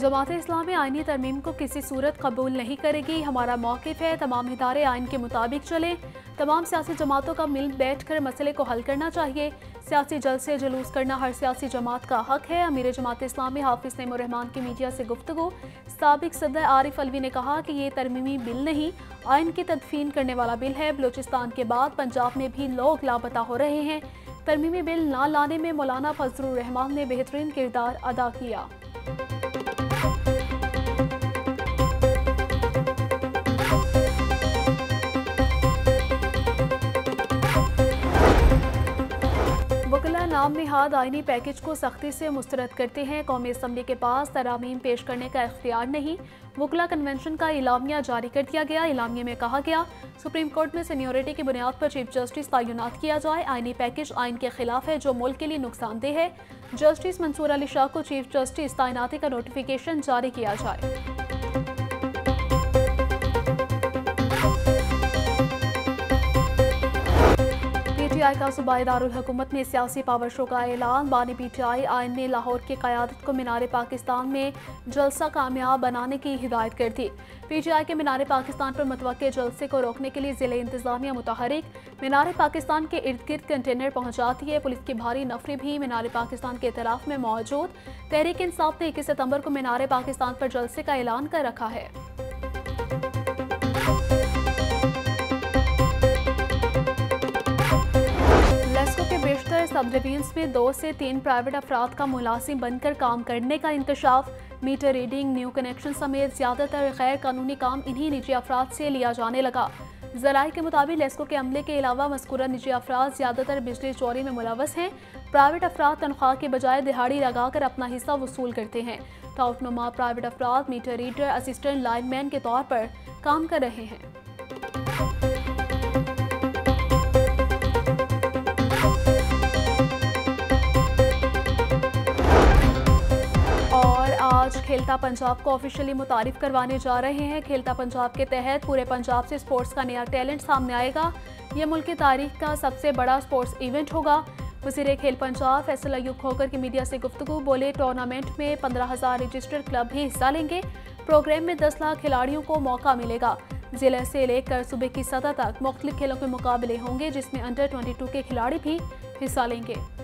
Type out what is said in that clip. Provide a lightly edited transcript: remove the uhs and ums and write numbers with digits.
जमात इस्लामी आईनी तरमीम को किसी सूरत कबूल नहीं करेगी। हमारा मौक़िफ़ है तमाम इदारे आइन के मुताबिक चलें। तमाम सियासी जमातों का मिल बैठ कर मसले को हल करना चाहिए। सियासी जलसे जुलूस करना हर सियासी जमात का हक है। अमीर जमात इस्लामी हाफिज नईमुर रहमान की मीडिया से गुफ्तगू। साबिक सदर आरिफ अलवी ने कहा कि ये तरमीमी बिल नहीं, आइन की तदफीन करने वाला बिल है। बलूचिस्तान के बाद पंजाब में भी लोग लापता हो रहे हैं। तरमीमी बिल ना लाने में मौलाना फजलुर रहमान ने बेहतरीन किरदार अदा किया। वकला नाम निहाद आईनी पैकेज को सख्ती से मुस्तरद करते हैं। कौमी असम्बली के पास तरामीम पेश करने का इख्तियार नहीं। वकला कन्वेंशन का इलामिया जारी कर दिया गया। इलामिया में कहा गया सुप्रीम कोर्ट में सीनियोरिटी की बुनियाद पर चीफ जस्टिस तैनात किया जाए। आईनी पैकेज आइन के खिलाफ है जो मुल्क के लिए नुकसानदेह है। जस्टिस मंसूर अली शाह को चीफ जस्टिस तैनाती का नोटिफिकेशन जारी किया जाए। पीटीआई का सूबाई दारुल हुकूमत में सियासी पावर शो का ऐलान। बानी पीटीआई आइन ने लाहौर की क़यादत को मीनार पाकिस्तान में जलसा कामयाब बनाने की हिदायत कर दी। पीटीआई के मीनार पाकिस्तान पर मुतवक्के जलसे को रोकने के लिए ज़िले इंतजामिया मुतहरिक। मीनार पाकिस्तान के इर्द गिर्द कंटेनर पहुंचाती है। पुलिस की भारी नफरी भी मीनार पाकिस्तान के इतराफ में मौजूद। तहरीक इंसाफ ने 21 सितंबर को मीनार पाकिस्तान पर जलसे का ऐलान कर रखा है। बेशतर सब डिवीजन्स में 2 से 3 प्राइवेट अफराद का मुलाजिम बनकर काम करने का इंकशाफ। मीटर रीडिंग, न्यू कनेक्शन समेत ज़्यादातर गैर कानूनी काम इन्हीं निजी अफराद से लिया जाने लगा। ज़राए के मुताबिक लेस्को के अमले के अलावा मज़कूरा निजी अफराद ज़्यादातर बिजली चोरी में मुलव्वस हैं। प्राइवेट अफराद तनख्वाह के बजाय दिहाड़ी लगाकर अपना हिस्सा वसूल करते हैं। तौफ़नुमा प्राइवेट अफराद मीटर रीडर, असिस्टेंट लाइनमैन के तौर पर काम कर रहे हैं। आज खेलता पंजाब को ऑफिशियली मुतारिफ करवाने जा रहे हैं। खेलता पंजाब के तहत पूरे पंजाब से स्पोर्ट्स का नया टैलेंट सामने आएगा। यह मुल्क की तारीख का सबसे बड़ा स्पोर्ट्स इवेंट होगा। वज़ीर खेल पंजाब फैसल अयूब खोकर की मीडिया से गुफ्तगू। बोले टूर्नामेंट में 15,000 रजिस्टर्ड क्लब भी हिस्सा लेंगे। प्रोग्राम में 10 लाख खिलाड़ियों को मौका मिलेगा। जिले से लेकर सूबे की सतह तक मुख्तलिफ खेलों के मुकाबले होंगे जिसमें अंडर 22 के खिलाड़ी भी हिस्सा लेंगे।